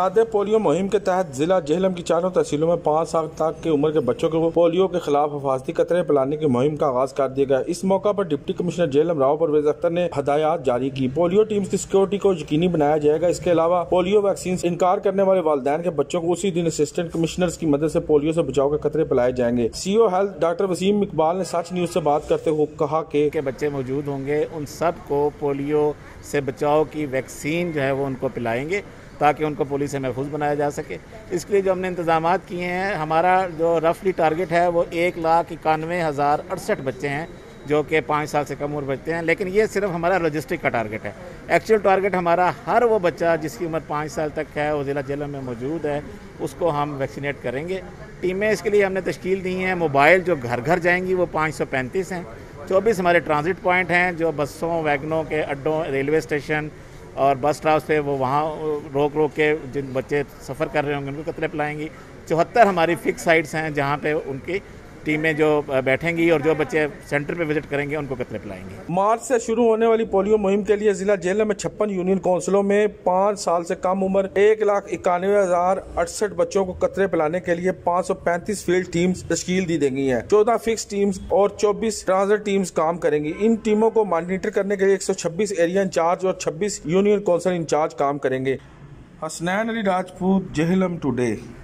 सादे पोलियो मुहिम के तहत जिला जेहलम की चारों तहसीलों में 5 साल तक की उम्र के बच्चों को पोलियो के खिलाफ हिफाजती कतरे पिलाने की मुहिम का आगाज कर दिया गया। इस मौका पर डिप्टी कमिश्नर जेहलम राव परवेज अख्तर ने हदायत जारी की। पोलियो टीम्स की सिक्योरिटी को यकीनी बनाया जाएगा। इसके अलावा पोलियो वैक्सीन से इनकार करने वाले वालिदैन के बच्चों को उसी दिन असिस्टेंट कमिश्नर्स की मदद से पोलियो से बचाव के कतरे पिलाए जाएंगे। CO health doctor Waseem Iqbal ने सच न्यूज से बात करते हुए कहा कि बच्चे मौजूद होंगे, उन सब को पोलियो से बचाव की वैक्सीन जो है वो उनको पिलाएंगे ताकि उनको पोलियो से महफूज बनाया जा सके। इसके लिए जो हमने इंतजामात किए हैं, हमारा जो रफली टारगेट है वो 1,91,068 बच्चे हैं जो कि 5 साल से कम उम्र बच्चे हैं, लेकिन ये सिर्फ हमारा लॉजिस्टिक का टारगेट है। एक्चुअल टारगेट हमारा हर वो बच्चा जिसकी उम्र 5 साल तक है, वो जिला जेहलम में मौजूद है, उसको हम वैक्सीनेट करेंगे। टीमें इसके लिए हमने तश्कील दी हैं। मोबाइल जो घर घर जाएंगी वो 535 हैं। 24 हमारे ट्रांजिट पॉइंट हैं जो बसों वैगनों के अड्डों, रेलवे स्टेशन और बस स्टॉप पे वो वहाँ रोक के जिन बच्चे सफ़र कर रहे होंगे उनको कतरे पिलाएंगी। 74 हमारी फिक्स साइट्स हैं जहाँ पे उनकी टीमें जो बैठेंगी और जो बच्चे सेंटर पे विजिट करेंगे उनको कतरे पिलाएंगे। मार्च से शुरू होने वाली पोलियो मुहिम के लिए जिला जेहलम में 56 यूनियन काउंसिलों में 5 साल से कम उम्र 1,91,068 बच्चों को कतरे पिलाने के लिए 535 फील्ड टीम्स तश्कील दी गई हैं। 14 फिक्स टीम्स और 24 ट्रांजिट टीम्स काम करेंगी। इन टीमों को मॉनिटर करने के लिए 126 एरिया इंचार्ज और 26 यूनियन काउंसिल इंचार्ज काम करेंगे। हसनैन अली राजपूत, जेहलम टुडे।